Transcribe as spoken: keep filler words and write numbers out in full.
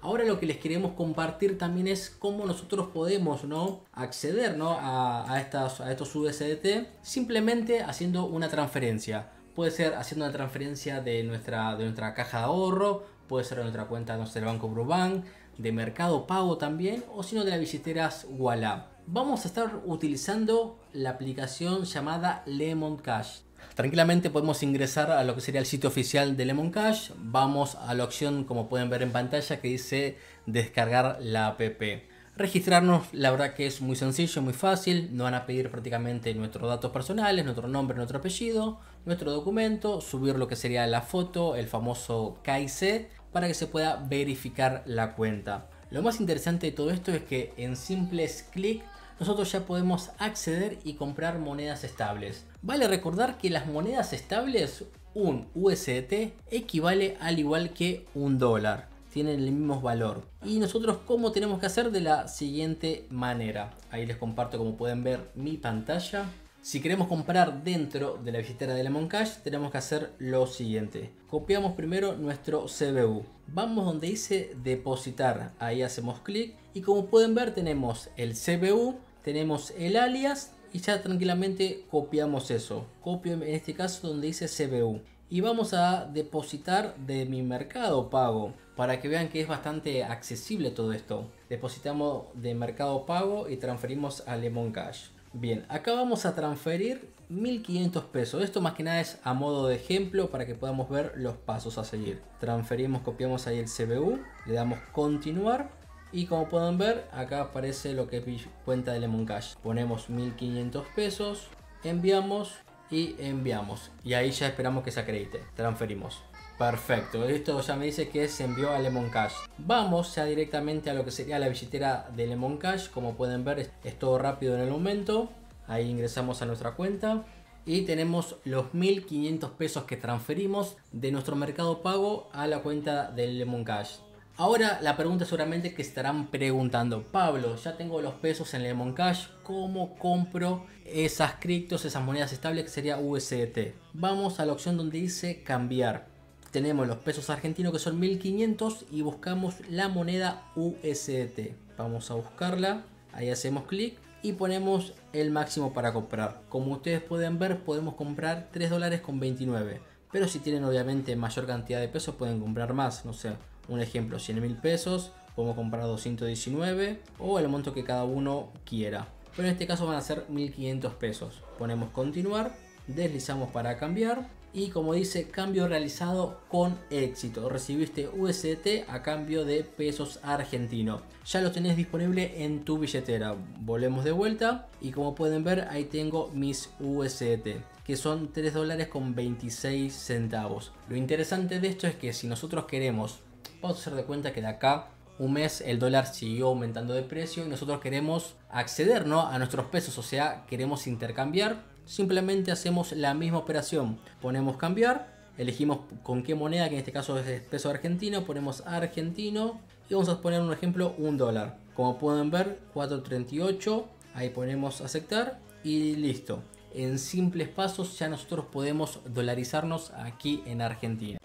Ahora lo que les queremos compartir también es cómo nosotros podemos, ¿no?, acceder, ¿no?, a, a, estas, a estos U S D T simplemente haciendo una transferencia. Puede ser haciendo una transferencia de nuestra, de nuestra caja de ahorro, puede ser de nuestra cuenta, no sé, del Banco Brubank, de Mercado Pago también, o si no de las billeteras Ualá. Vamos a estar utilizando la aplicación llamada Lemon Cash. Tranquilamente podemos ingresar a lo que sería el sitio oficial de Lemon Cash. Vamos a la opción, como pueden ver en pantalla, que dice descargar la app. Registrarnos, la verdad que es muy sencillo, muy fácil. Nos van a pedir prácticamente nuestros datos personales, nuestro nombre, nuestro apellido, nuestro documento, subir lo que sería la foto, el famoso K I C, para que se pueda verificar la cuenta. Lo más interesante de todo esto es que en simples clics nosotros ya podemos acceder y comprar monedas estables. Vale recordar que las monedas estables, un U S D T equivale al igual que un dólar. Tienen el mismo valor. Y nosotros, ¿cómo tenemos que hacer? De la siguiente manera. Ahí les comparto, como pueden ver, mi pantalla. Si queremos comprar dentro de la billetera de Lemon Cash, tenemos que hacer lo siguiente. Copiamos primero nuestro C B U. Vamos donde dice depositar. Ahí hacemos clic. Y como pueden ver, tenemos el C B U, tenemos el alias y ya tranquilamente copiamos eso. Copio en este caso donde dice C B U. Y vamos a depositar de mi Mercado Pago para que vean que es bastante accesible todo esto. Depositamos de Mercado Pago y transferimos a Lemon Cash. Bien, acá vamos a transferir mil quinientos pesos. Esto más que nada es a modo de ejemplo para que podamos ver los pasos a seguir. Transferimos, copiamos ahí el C B U, le damos continuar y como pueden ver acá aparece lo que es mi cuenta de Lemon Cash. Ponemos mil quinientos pesos, enviamos y enviamos y ahí ya esperamos que se acredite. Transferimos. Perfecto, esto ya me dice que se envió a Lemon Cash. Vamos ya directamente a lo que sería la billetera de Lemon Cash. Como pueden ver, es todo rápido en el momento. Ahí ingresamos a nuestra cuenta y tenemos los mil quinientos pesos que transferimos de nuestro Mercado Pago a la cuenta de Lemon Cash. Ahora la pregunta seguramente que estarán preguntando: Pablo, ya tengo los pesos en Lemon Cash, ¿cómo compro esas criptos, esas monedas estables que sería U S D T? Vamos a la opción donde dice cambiar. Tenemos los pesos argentinos que son mil quinientos y buscamos la moneda U S D T. Vamos a buscarla, ahí hacemos clic y ponemos el máximo para comprar. Como ustedes pueden ver, podemos comprar tres dólares con veintinueve. Pero si tienen obviamente mayor cantidad de pesos pueden comprar más, no sé, un ejemplo, cien mil pesos, podemos comprar doscientos diecinueve o el monto que cada uno quiera. Pero en este caso van a ser mil quinientos pesos. Ponemos continuar, deslizamos para cambiar. Y como dice, cambio realizado con éxito. Recibiste U S D T a cambio de pesos argentinos. Ya lo tenés disponible en tu billetera. Volvemos de vuelta y como pueden ver, ahí tengo mis U S D T, que son tres dólares con veintiséis centavos. Lo interesante de esto es que si nosotros queremos, vamos a hacer de cuenta que de acá un mes el dólar siguió aumentando de precio y nosotros queremos acceder, ¿no?, a nuestros pesos, o sea, queremos intercambiar. Simplemente hacemos la misma operación, ponemos cambiar, elegimos con qué moneda, que en este caso es peso argentino, ponemos argentino y vamos a poner un ejemplo, un dólar. Como pueden ver, cuatro treinta y ocho, ahí ponemos aceptar y listo. En simples pasos ya nosotros podemos dolarizarnos aquí en Argentina.